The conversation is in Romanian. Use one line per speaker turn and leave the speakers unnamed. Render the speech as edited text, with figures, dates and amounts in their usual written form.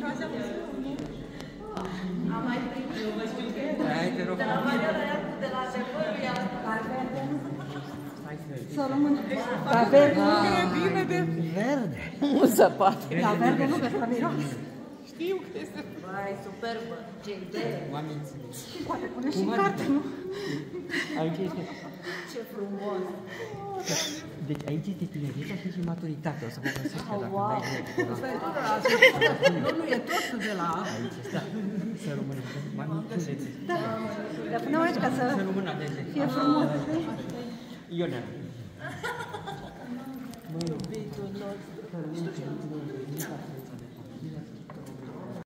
Am mai primit.
Hai, te rog.
De la Mariana Iarcu, de la adevărul
Să rămân.
Dar verde
nu e bine de...
Verde. Nu se poate.
Dar verde nu, că s-a miros.
Știu că este... Vai, superbă, ce idee!
Oameni
Și poate pune și în carte, nu?
Aici este...
Ce frumos!
Deci aici este tinerețea și maturitatea. O să vă găsesc că dacă dai direct.
Nu, e tot de la...
Aici este. Să rămână. Mamiculețe.
Da, le punem aici ca să fie frumos.
Ionea.
Iubitul nostru!